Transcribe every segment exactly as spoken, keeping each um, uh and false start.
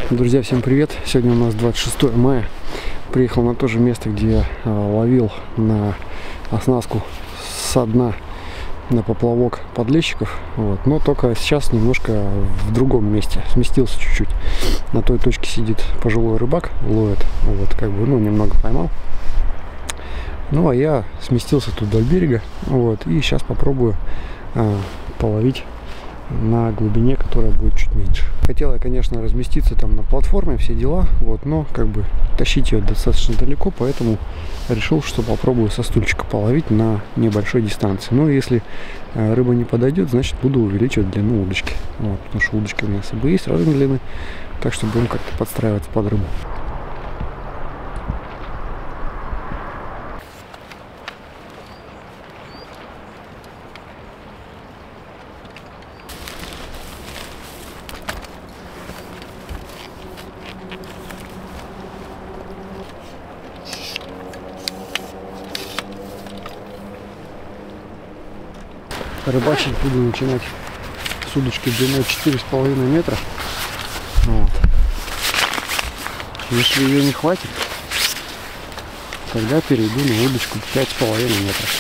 Друзья, всем привет! Сегодня у нас двадцать шестое мая. Приехал на то же место, где я а, ловил на оснастку со дна на поплавок подлещиков. Вот. Но только сейчас немножко в другом месте. Сместился чуть-чуть. На той точке сидит пожилой рыбак, ловит. Вот, как бы, ну, немного поймал. Ну, а я сместился тут вдоль берега. Вот, и сейчас попробую а, половить на глубине, которая будет чуть меньше. Хотел я, конечно, разместиться там на платформе, все дела, вот, но как бы тащить ее достаточно далеко, поэтому решил, что попробую со стульчика половить на небольшой дистанции. Но если э, рыба не подойдет, значит буду увеличивать длину удочки, вот, потому что удочки у меня с собой есть разной длины, так что будем как-то подстраиваться под рыбу. Рыбачить буду начинать с удочки длиной четыре с половиной метра. Вот. Если ее не хватит, тогда перейду на удочку пять с половиной метров.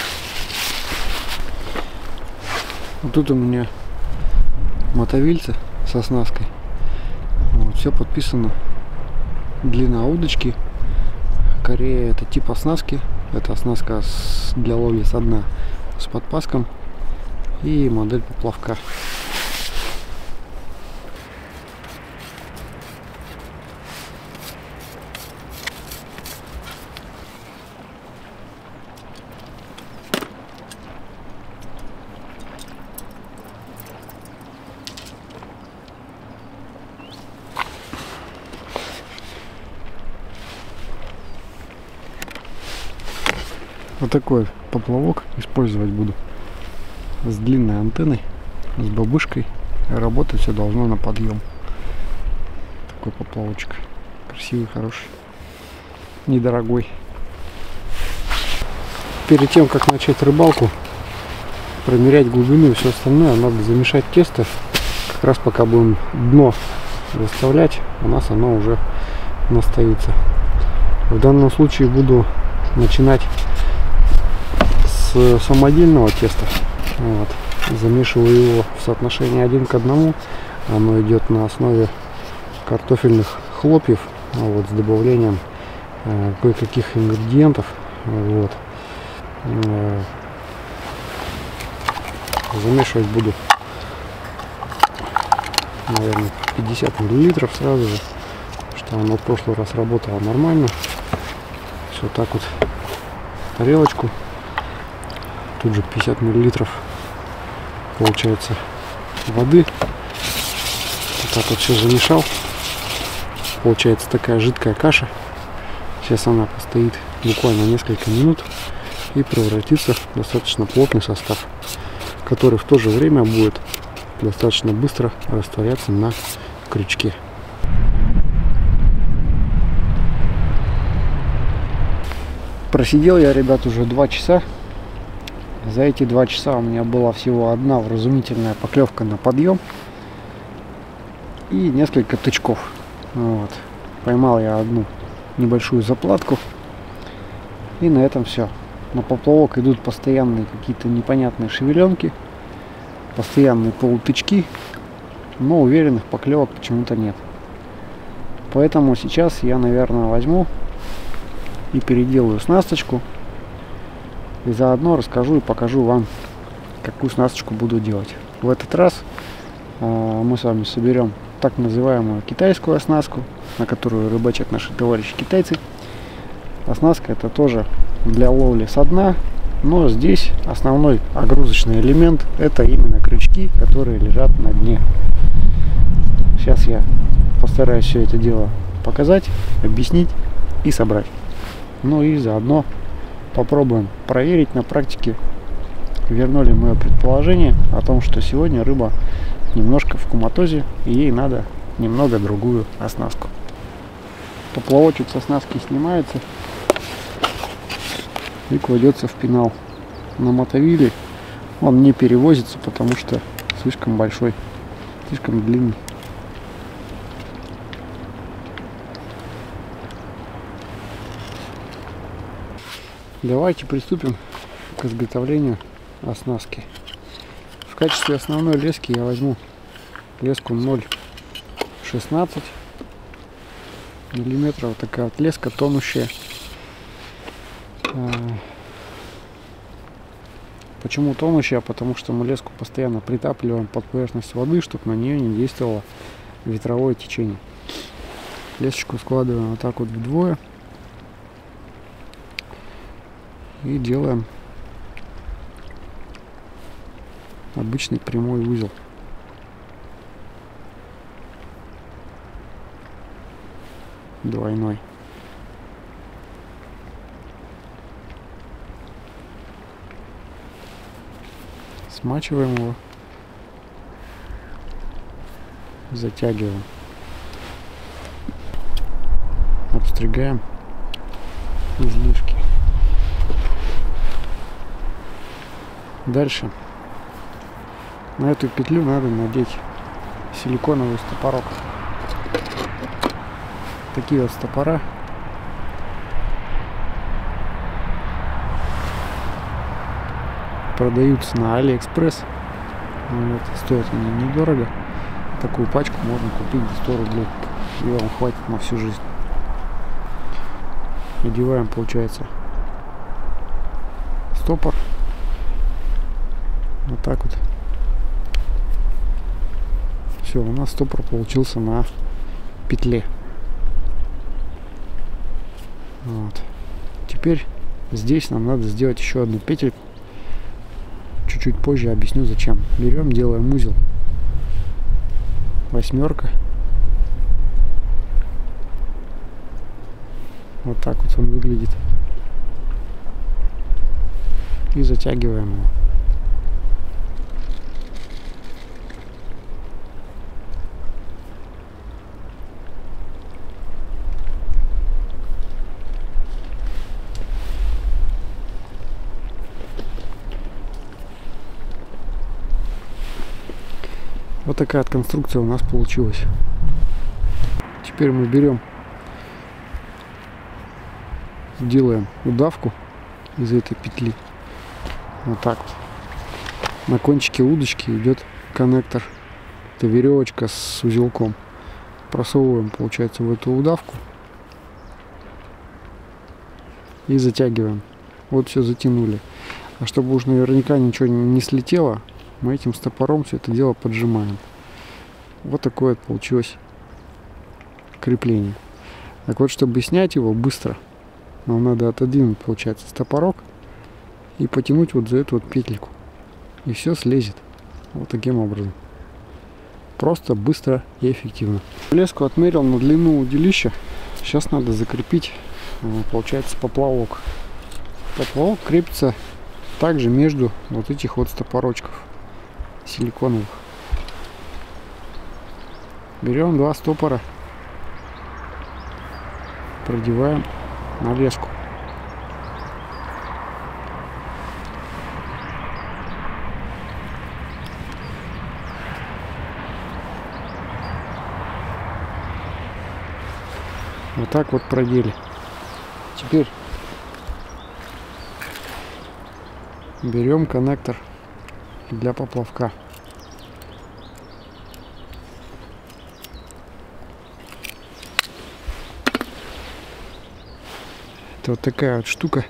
Вот тут у меня мотовильцы с оснасткой. Вот, все подписано. Длина удочки. Корея — это тип оснастки. Это оснастка с, для ловли со дна с подпаском. И модель поплавка. Вот такой поплавок использовать буду. С длинной антенной, с бабушкой. Работать все должно на подъем. Такой поплавочек. Красивый, хороший. Недорогой. Перед тем, как начать рыбалку, промерять глубину и все остальное, надо замешать тесто. Как раз пока будем дно выставлять, у нас оно уже настоится. В данном случае буду начинать с самодельного теста. Вот. Замешиваю его в соотношении один к одному. Оно идет на основе картофельных хлопьев, вот, с добавлением э, кое-каких ингредиентов. Вот. Э, замешивать буду, наверное, пятьдесят миллилитров сразу же, что оно в прошлый раз работало нормально. Все так вот, тарелочку. Тут же пятьдесят миллилитров получается воды. Вот так вот все замешал. Получается такая жидкая каша. Сейчас она постоит буквально несколько минут и превратится в достаточно плотный состав, который в то же время будет достаточно быстро растворяться на крючке. Просидел я, ребят, уже два часа. За эти два часа у меня была всего одна вразумительная поклевка на подъем и несколько тычков. Вот. Поймал я одну небольшую заплатку, и на этом все. На поплавок идут постоянные какие-то непонятные шевеленки, постоянные полутычки, но уверенных поклевок почему-то нет. Поэтому сейчас я, наверное, возьму и переделаю снасточку. И заодно расскажу и покажу вам, какую снасточку буду делать. В этот раз э, мы с вами соберем так называемую китайскую оснастку, на которую рыбачат наши товарищи китайцы. Оснастка это тоже для ловли со дна, но здесь основной огрузочный элемент это именно крючки, которые лежат на дне. Сейчас я постараюсь все это дело показать, объяснить и собрать. Ну и заодно попробуем проверить на практике, верно ли мое предположение о том, что сегодня рыба немножко в куматозе и ей надо немного другую оснастку. Поплавочек с оснастки снимается и кладется в пенал. На мотовиле он не перевозится, потому что слишком большой, слишком длинный. Давайте приступим к изготовлению оснастки. В качестве основной лески я возьму леску ноль шестнадцать миллиметров. Вот такая вот леска тонущая. Почему тонущая? Потому что мы леску постоянно притапливаем под поверхность воды, чтобы на нее не действовало ветровое течение. Лесочку складываем вот так вот вдвое и делаем обычный прямой узел. Двойной. Смачиваем его, затягиваем, обстригаем излишки. Дальше на эту петлю надо надеть силиконовый стопорок. Такие вот стопора. Продаются на Алиэкспресс. Вот, стоят они недорого. Такую пачку можно купить за сто рублей. И вам хватит на всю жизнь. Надеваем, получается, стопор. Вот так вот. Все, у нас стопор получился на петле. Вот. Теперь здесь нам надо сделать еще одну петельку. Чуть-чуть позже объясню зачем. Берем, делаем узел. Восьмерка. Вот так вот он выглядит. И затягиваем его. Вот такая вот конструкция у нас получилась. Теперь мы берем, делаем удавку из этой петли. Вот так вот. На кончике удочки идет коннектор. Это веревочка с узелком. Просовываем, получается, в эту удавку. И затягиваем. Вот все затянули. А чтобы уж наверняка ничего не слетело, мы этим стопором все это дело поджимаем. Вот такое вот получилось крепление. Так вот, чтобы снять его быстро, нам надо отодвинуть, получается, стопорок и потянуть вот за эту вот петельку. И все слезет. Вот таким образом. Просто, быстро и эффективно. Леску отмерил на длину удилища. Сейчас надо закрепить, получается, поплавок. Поплавок крепится также между вот этих вот стопорочков силиконовых. Берем два стопора, продеваем на леску. Вот так вот продели. Теперь берем коннектор для поплавка. Это вот такая вот штука.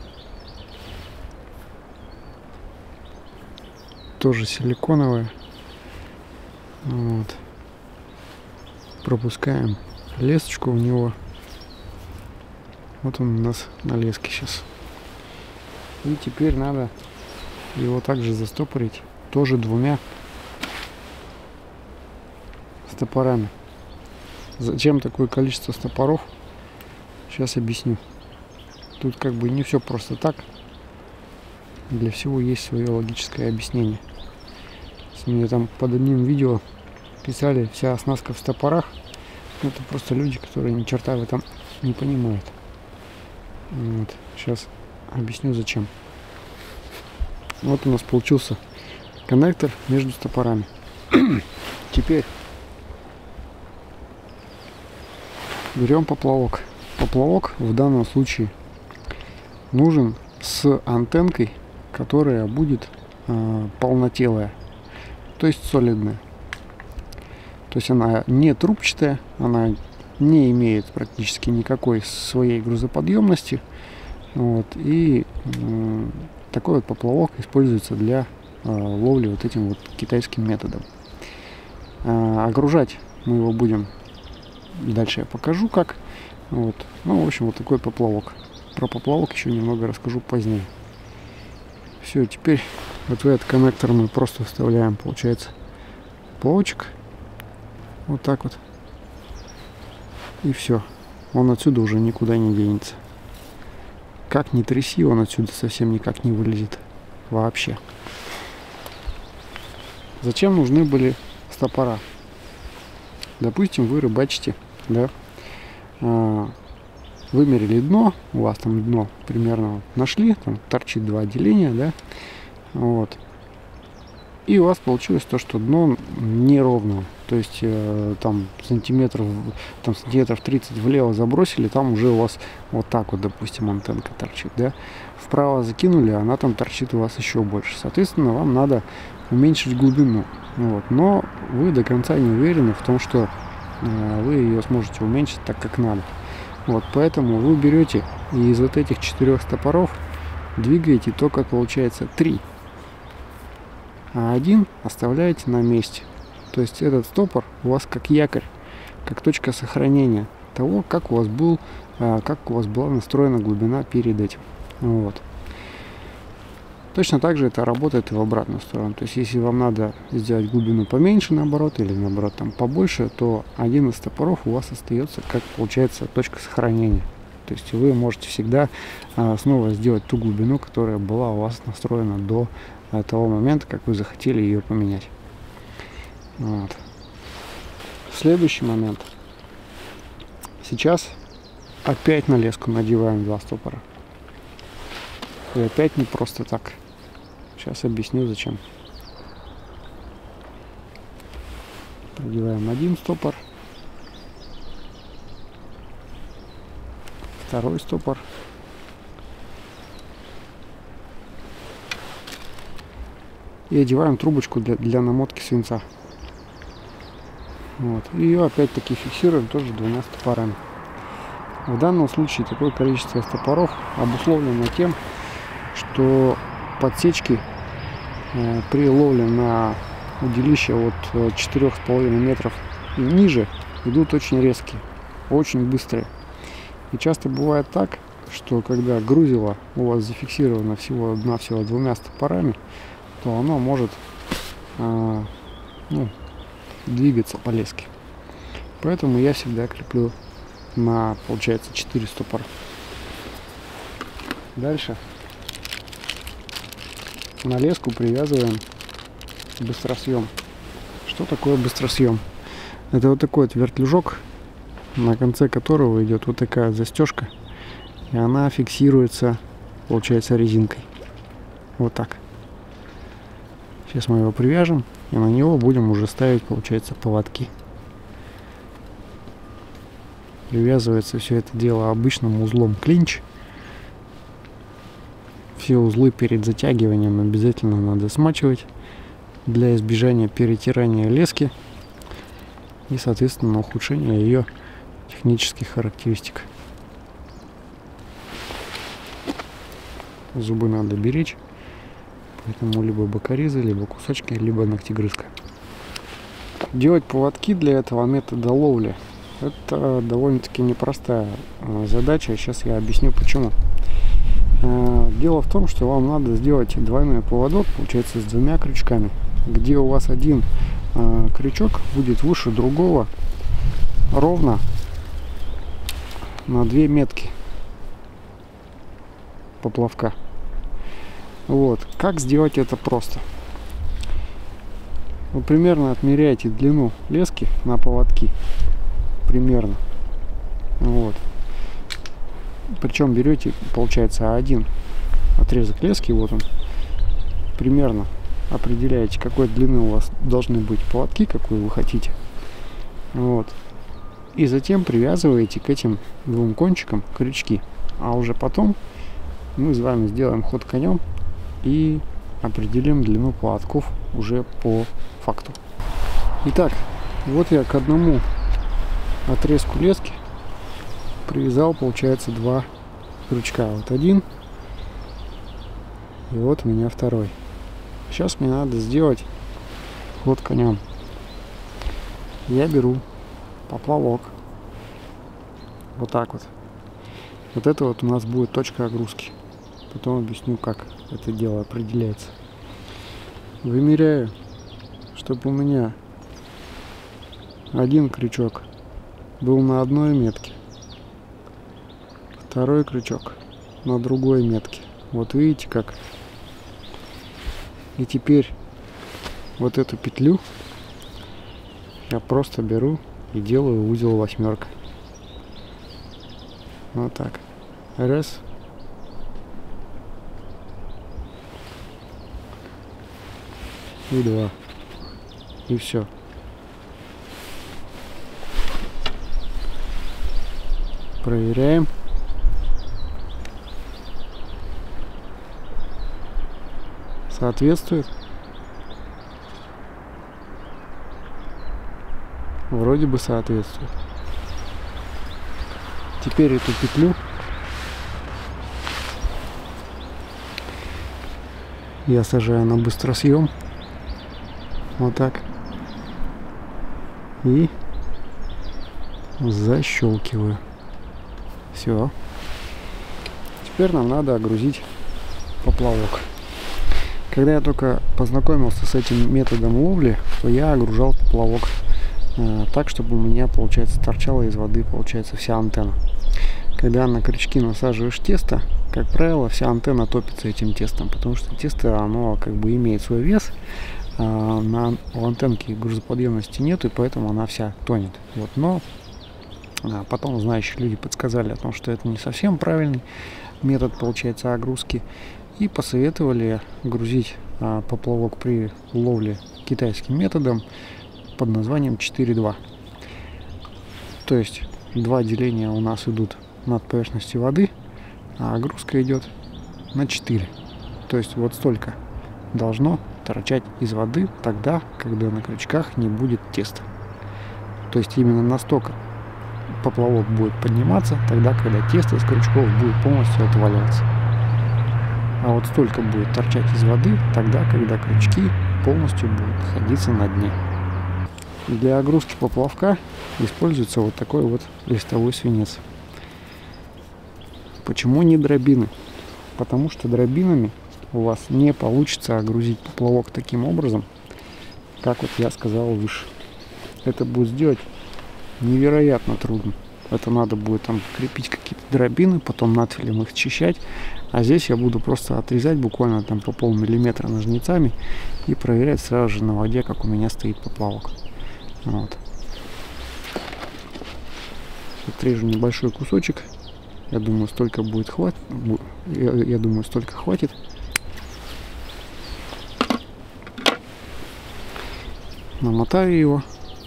Тоже силиконовая. Вот. Пропускаем лесочку в него. Вот он у нас на леске сейчас. И теперь надо его также застопорить тоже двумя стопорами. Зачем такое количество стопоров? Сейчас объясню. Тут как бы не все просто так. Для всего есть свое логическое объяснение. Мне там под одним видео писали вся оснастка в стопорах. Это просто люди, которые ни черта в этом не понимают. Вот. Сейчас объясню зачем. Вот у нас получился коннектор между стопорами. Теперь берем поплавок. Поплавок в данном случае нужен с антенкой, которая будет э, полнотелая, то есть солидная. То есть она не трубчатая, она не имеет практически никакой своей грузоподъемности. Вот, и э, такой вот поплавок используется для э, ловли вот этим вот китайским методом. Э, огружать мы его будем, дальше я покажу как. Вот. Ну, в общем, вот такой поплавок. Про поплавок еще немного расскажу позднее. Все, теперь вот в этот коннектор мы просто вставляем, получается, поплавочек. Вот так вот. И все. Он отсюда уже никуда не денется. Как ни тряси, он отсюда совсем никак не вылезет. Вообще. Зачем нужны были стопора? Допустим, вы рыбачите, да, вымерили дно, у вас там дно примерно нашли, там торчит два отделения, да, вот. И у вас получилось то, что дно неровное, то есть э, там сантиметров, там сантиметров тридцать влево забросили, там уже у вас вот так вот, допустим, антенка торчит, да. Вправо закинули, она там торчит у вас еще больше. Соответственно, вам надо уменьшить глубину. Вот. Но вы до конца не уверены в том, что э, вы ее сможете уменьшить так, как надо. Вот, поэтому вы берете и из вот этих четырех стопоров двигаете только, получается, три. А один оставляете на месте. То есть этот стопор у вас как якорь, как точка сохранения того, как у вас был, э, как у вас была настроена глубина перед этим. Вот. Точно так же это работает и в обратную сторону. То есть, если вам надо сделать глубину поменьше, наоборот, или наоборот там побольше, то один из стопоров у вас остается, как получается, точка сохранения. То есть вы можете всегда а, снова сделать ту глубину, которая была у вас настроена до а, того момента, как вы захотели ее поменять. Вот. Следующий момент. Сейчас опять на леску надеваем два стопора. И опять не просто так. Сейчас объясню зачем. Продеваем один стопор. Второй стопор. И одеваем трубочку для, для намотки свинца. Вот. И ее опять-таки фиксируем тоже двумя стопорами. В данном случае такое количество стопоров обусловлено тем, что подсечки э, при ловле на удилище от четырёх с половиной метров и ниже идут очень резкие, очень быстрые. И часто бывает так, что когда грузило у вас зафиксировано всего-навсего двумя стопорами, то оно может э, ну, двигаться по леске. Поэтому я всегда креплю на, получается, четыре стопора. Дальше на леску привязываем быстросъем. Что такое быстросъем? Это вот такой вот вертлюжок, на конце которого идет вот такая застежка, и она фиксируется, получается, резинкой. Вот так. Сейчас мы его привяжем, и на него будем уже ставить, получается, поводки. Привязывается все это дело обычным узлом клинч. Все узлы перед затягиванием обязательно надо смачивать для избежания перетирания лески и, соответственно, ухудшения ее технических характеристик. Зубы надо беречь, поэтому либо бокорезы, либо кусачки, либо ногтегрызка. Делать поводки для этого метода ловли — это довольно-таки непростая задача. Сейчас я объясню почему. Дело в том, что вам надо сделать двойной поводок, получается, с двумя крючками, где у вас один э, крючок будет выше другого ровно на две метки поплавка. Вот. Как сделать это просто? Вы примерно отмеряете длину лески на поводки. Примерно. Вот. Причем берете, получается, один отрезок лески, вот он, примерно определяете, какой длины у вас должны быть поводки, какую вы хотите. Вот. И затем привязываете к этим двум кончикам крючки. А уже потом мы с вами сделаем ход конем и определим длину поводков уже по факту. Итак, вот я к одному отрезку лески привязал, получается, два крючка. Вот один, и вот у меня второй. Сейчас мне надо сделать ход конем. Я беру поплавок. Вот так вот. Вот это вот у нас будет точка огрузки. Потом объясню, как это дело определяется. Вымеряю, чтобы у меня один крючок был на одной метке, второй крючок на другой метке. Вот видите как. И теперь вот эту петлю я просто беру и делаю узел восьмерка. Вот так. Раз. И два. И все. Проверяем. Соответствует. Вроде бы соответствует. Теперь эту петлю я сажаю на быстросъем. Вот так. И защелкиваю. Все. Теперь нам надо огрузить поплавок. Когда я только познакомился с этим методом ловли, то я огружал поплавок э, так, чтобы у меня, получается, торчала из воды, получается, вся антенна. Когда на крючки насаживаешь тесто, как правило, вся антенна топится этим тестом, потому что тесто, оно как бы имеет свой вес, а на у антенки грузоподъемности нет, и поэтому она вся тонет. Вот. Но а потом знающие люди подсказали о том, что это не совсем правильный метод, получается, огрузки, и посоветовали грузить а, поплавок при ловле китайским методом под названием четыре два. То есть два деления у нас идут над поверхностью воды, а огрузка идет на четыре. То есть вот столько должно торчать из воды тогда, когда на крючках не будет теста. То есть именно настолько поплавок будет подниматься тогда, когда тесто из крючков будет полностью отваливаться. А вот столько будет торчать из воды тогда, когда крючки полностью будут находиться на дне. Для огрузки поплавка используется вот такой вот листовой свинец. Почему не дробины? Потому что дробинами у вас не получится огрузить поплавок таким образом, как вот я сказал выше. Это будет сделать невероятно трудно. Это надо будет там крепить какие-то дробины, потом надфилем их счищать. А здесь я буду просто отрезать буквально там по полмиллиметра ножницами и проверять сразу же на воде, как у меня стоит поплавок. Вот. Отрежу небольшой кусочек. Я думаю, столько будет хватит. Я, я думаю, столько хватит. Намотаю его.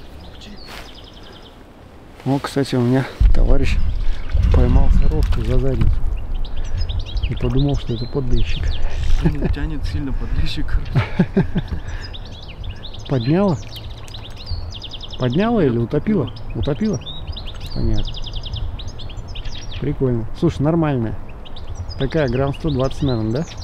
О, кстати, у меня товарищ поймал сорожку за задницу и подумал, что это подлещик. Он тянет сильно подлещик. Подняла? Подняла или утопила? Утопила? Понятно. Прикольно. Слушай, нормальная. Такая, грамм сто двадцать, наверное, да?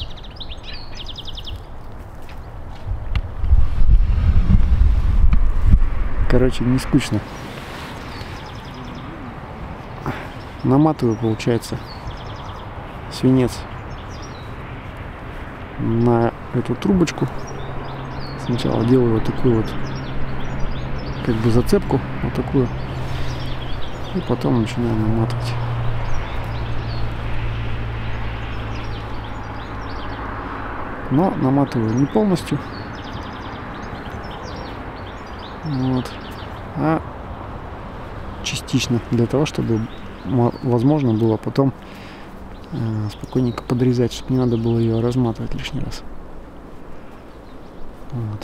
Короче, не скучно. Наматываю, получается, свинец на эту трубочку. Сначала делаю вот такую вот, как бы, зацепку, вот такую, и потом начинаю наматывать. Но наматываю не полностью, вот, а частично, для того, чтобы возможно было потом э, спокойненько подрезать, чтобы не надо было ее разматывать лишний раз. Вот.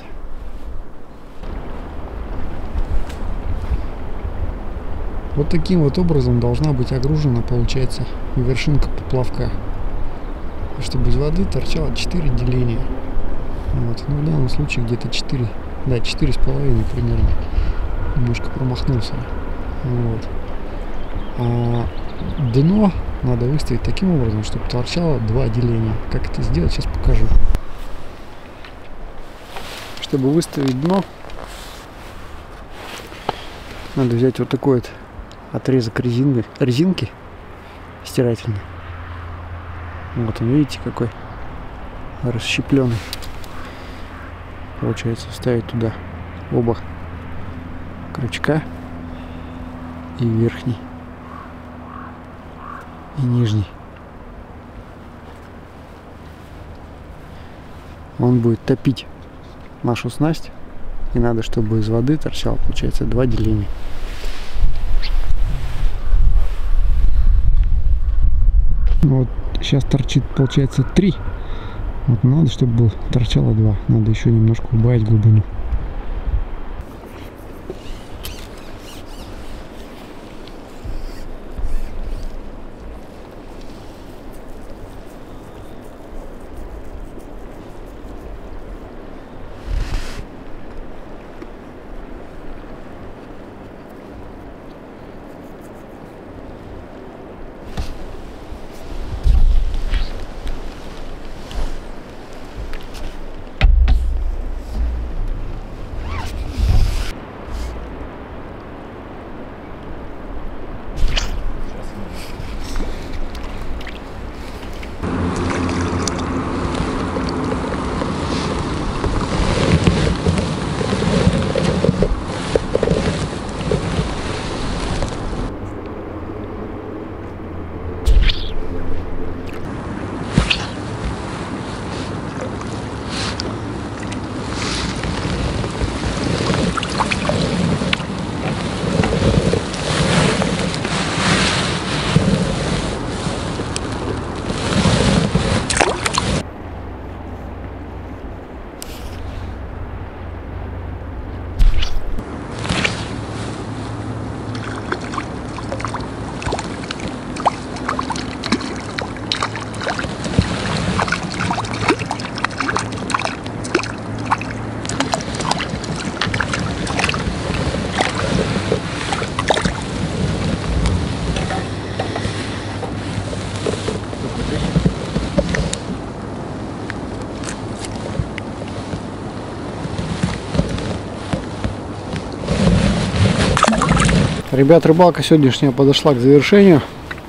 Вот таким вот образом должна быть огружена, получается, вершинка поплавка. чтобы из воды торчало четыре деления. Вот. Ну, в данном случае где-то четыре, да, четыре с половиной примерно. Немножко промахнулся. Вот. А дно надо выставить таким образом, чтобы торчало два деления. Как это сделать, сейчас покажу. Чтобы выставить дно, надо взять вот такой вот отрезок резинки, резинки стирательной. Вот он, видите, какой расщепленный. Получается, вставить туда оба крючка, и верхний, и нижний. Он будет топить нашу снасть, и надо, чтобы из воды торчало, получается, два деления. Вот сейчас торчит, получается, три. Вот надо, чтобы торчало два. Надо еще немножко убавить глубину. Ребят, рыбалка сегодняшняя подошла к завершению.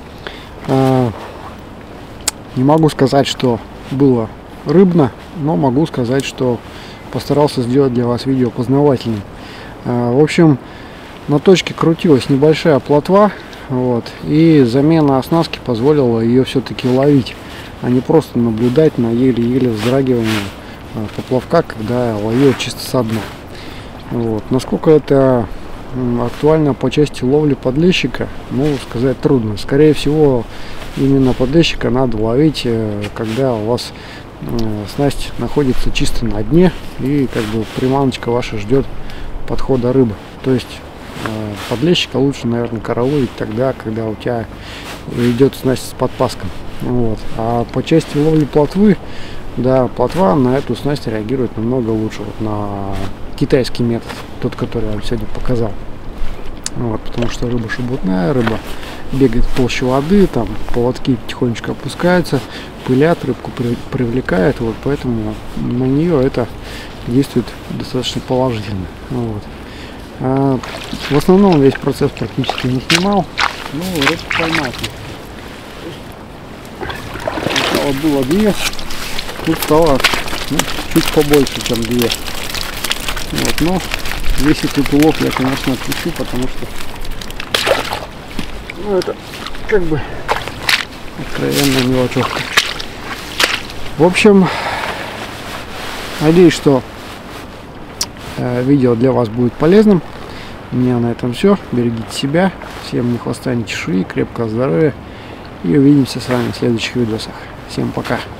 Не могу сказать, что было рыбно, но могу сказать, что постарался сделать для вас видео познавательным. В общем, на точке крутилась небольшая плотва, вот, и замена оснастки позволила ее все-таки ловить, а не просто наблюдать на еле-еле вздрагивание поплавка, когда я ловил чисто со дна. Вот. Насколько это актуально по части ловли подлещика, ну, сказать трудно. Скорее всего, именно подлещика надо ловить, когда у вас снасть находится чисто на дне и как бы приманочка ваша ждет подхода рыбы. То есть подлещика лучше, наверное, караулить тогда, когда у тебя идет снасть с подпаском. Вот. А по части ловли плотвы, да, плотва на эту снасть реагирует намного лучше, вот на китайский метод, тот, который я вам сегодня показал. Вот, потому что рыба шебутная, рыба бегает в толще воды, там поводки потихонечку опускаются, пылят, рыбку при, привлекает, вот, поэтому на нее это действует достаточно положительно. Вот. А, в основном весь процесс практически не снимал, но рыбку поймал. Сначала было две, тут стало, ну, чуть побольше, чем две. Вот, но весь этот улов я, конечно, отпущу, потому что, ну, это как бы откровенная мелочевка. В общем, надеюсь, что э, видео для вас будет полезным. У меня на этом все. Берегите себя. Всем ни хвоста, ни чешуи, крепкого здоровья. И увидимся с вами в следующих видосах. Всем пока.